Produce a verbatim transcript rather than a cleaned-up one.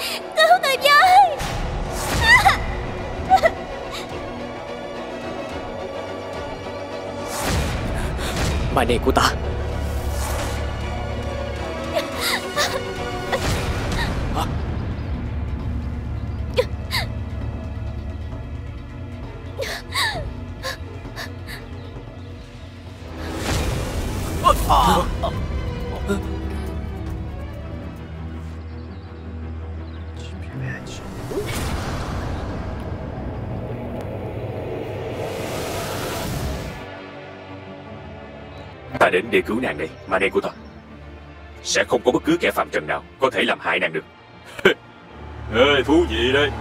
Cứu tôi với. Mai này của ta. Ta đến để cứu nàng đây, mà đây của ta. Sẽ không có bất cứ kẻ phạm trần nào có thể làm hại nàng được. Ê, thú vị đây.